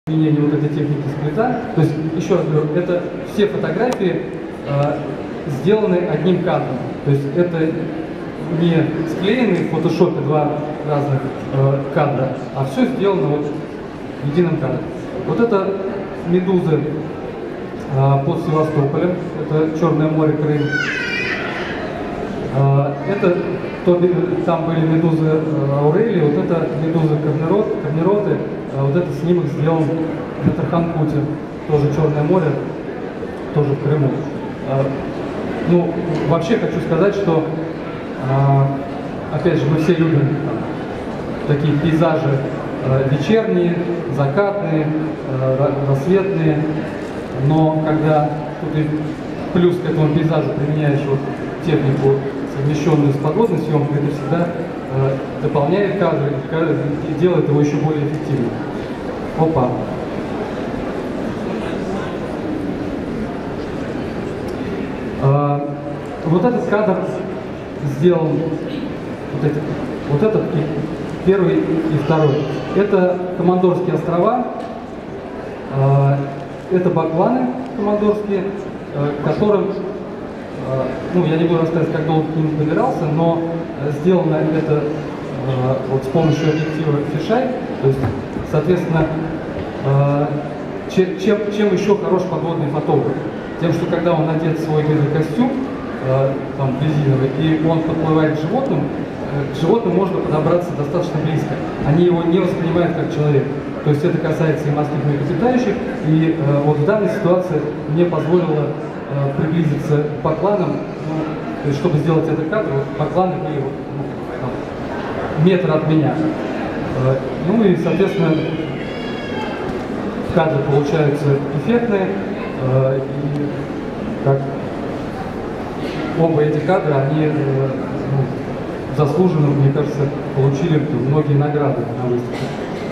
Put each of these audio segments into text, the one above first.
применение вот этой техники сплита. То есть, еще раз говорю, это все фотографии сделаны одним кадром. То есть это не склеены в фотошопе два разных кадра, а все сделано вот в едином кадре. Вот это медузы под Севастополем, это Черное море, Крым. Это там были медузы Аурелии, вот это медузы Корнероты, вот это снимок сделан на Тарханкуте, тоже Черное море, тоже в Крыму. Ну, вообще хочу сказать, что, опять же, мы все любим такие пейзажи вечерние, закатные, рассветные, но когда ты плюс к этому пейзажу применяешь вот технику, совмещенную с подводной съемкой, это всегда дополняет кадр и делает его еще более эффективным. Опа! Вот этот кадр сделан, вот этот первый и второй. Это Командорские острова, это бакланы командорские, которым, ну, я не буду рассказывать, как долго к ним добирался, но сделано это вот с помощью объектива фишай. То есть, соответственно, чем еще хорош подводный фотограф? Тем, что когда он надет свой гидрокостюм, там, резиновый, и он подплывает к животным можно подобраться достаточно близко. Они его не воспринимают как человек. То есть это касается и морских млекопитающих, и вот в данной ситуации мне позволило приблизиться к бакланам, ну, то есть, чтобы сделать этот кадр, вот бакланы были вот, ну, метр от меня. Ну и, соответственно, кадры получаются эффектные, и как оба эти кадра, они ну, заслуженно, мне кажется, получили многие награды на выставке.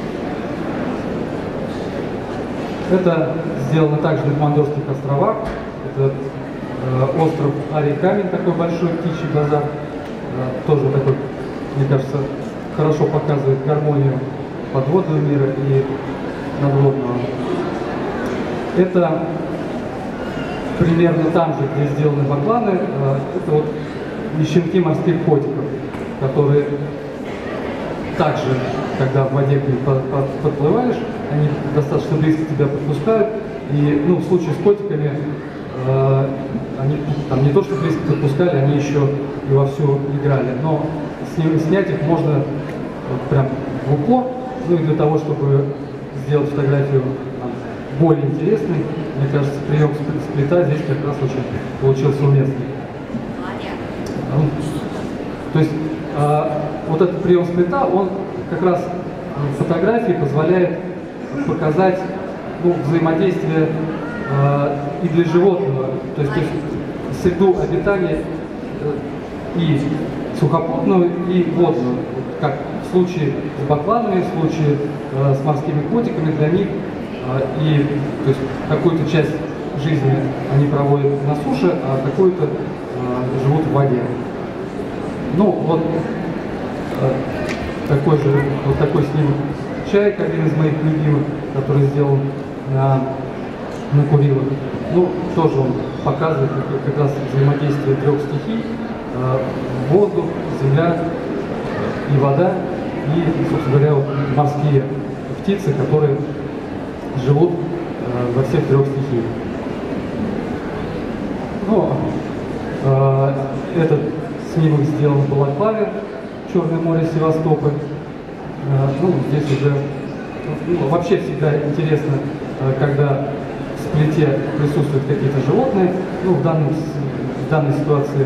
Это сделано также на Командорских островах. Это остров Арий-Камень, такой большой птичий базар. Тоже такой, мне кажется, хорошо показывает гармонию подводного мира и надводного. Это примерно там же, где сделаны бакланы, это вот щенки морских котиков, которые также, когда в воде к ним подплываешь, они достаточно близко тебя подпускают, и, ну, в случае с котиками, они там не то что близко подпускали, они еще и вовсю играли, но снять их можно вот прям в упор, ну и для того, чтобы сделать фотографию более интересной, мне кажется, прием сплита здесь как раз очень получился уместный. То есть вот этот прием сплита, он как раз в фотографии позволяет показать, ну, взаимодействие и для животного, то есть среду обитания и сухопутную, и водную. Как в случае с бакланами, в случае с морскими котиками, для них и то есть какую-то часть жизни они проводят на суше, а какую-то живут в воде. Ну вот такой снимок чайка, один из моих любимых, который сделан на Курилах. Ну, тоже он показывает как раз взаимодействие трех стихий: воздух, земля и вода, и, собственно говоря, морские птицы, которые живут во всех трех стихиях. Ну, этот снимок сделан в Балаклаве, Черное море, Севастополь. Ну, здесь уже вообще всегда интересно, когда в сплите присутствуют какие-то животные. Ну, в данной ситуации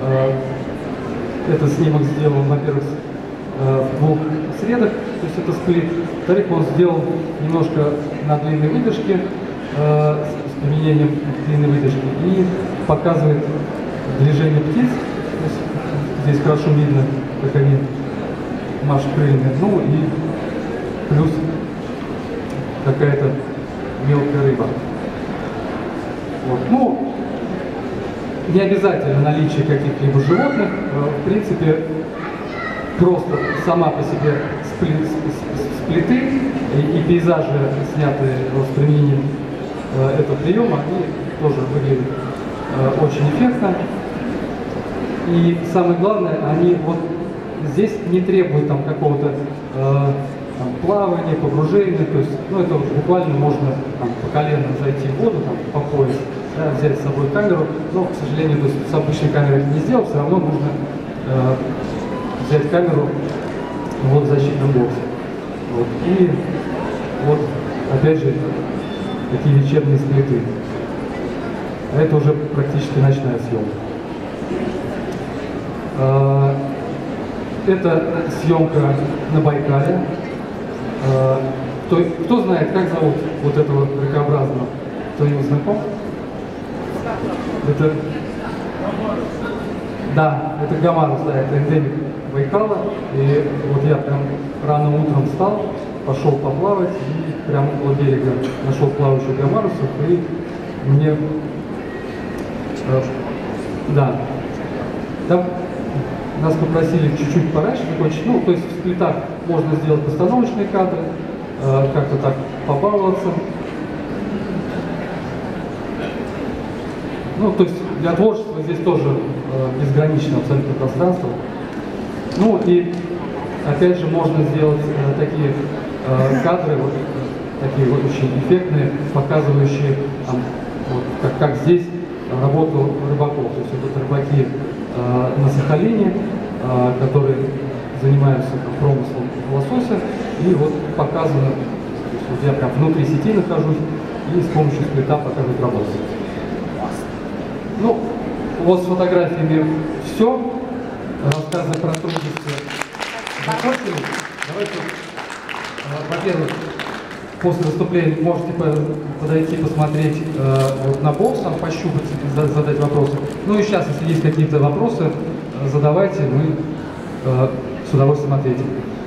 этот снимок сделан, во-первых, в двух средах, то есть это сплит. Во-вторых, он сделан немножко на длинной выдержке, с применением длинной выдержки, и показывает движение птиц. То есть здесь хорошо видно, как они машут крыльями. Ну и плюс какая-то мелкая рыба. Вот. Ну, не обязательно наличие каких-либо животных. В принципе, просто сама по себе с плиты, и пейзажи, снятые с применением этого приема, они тоже выглядят очень эффектно. И самое главное, они вот здесь не требуют там какого-то плавания, погружения, то есть, ну, это буквально можно там, по колено зайти в воду, там, по пояс, да, взять с собой камеру, но, к сожалению, то есть, с обычной камерой это не сделать, все равно нужно взять камеру в водозащитном боксе. Вот. И вот, опять же, такие вечерние сплиты. А это уже практически ночная съемка. Это съемка на Байкале. Кто знает, как зовут вот этого ракообразного? Кто-нибудь знаком? Это... Да, это гамарус, да, это эндемик Байкала. И вот я прям рано утром встал, пошел поплавать и прямо около берега нашел плавающих гамарусов, и мне... Да. Там нас попросили чуть-чуть пораньше закончить. Ну, то есть в сплитах можно сделать постановочные кадры, как-то так побаловаться. Ну, то есть для творчества здесь тоже безграничное абсолютно пространство. Ну и опять же можно сделать такие кадры, вот, такие вот очень эффектные, показывающие, там, вот, как здесь работу рыбаков. То есть это рыбаки на Сахалине, которые занимаются там, промыслом лосося, и вот показано, то есть, вот я прям внутри сети нахожусь и с помощью сплита показывают работу. Ну, вот с фотографиями все. Рассказы про трудности закончились. Давайте, во-первых, после выступления можете подойти, посмотреть вот на бокс, там, пощупать, задать вопросы. Ну и сейчас, если есть какие-то вопросы, задавайте, мы с удовольствием ответим.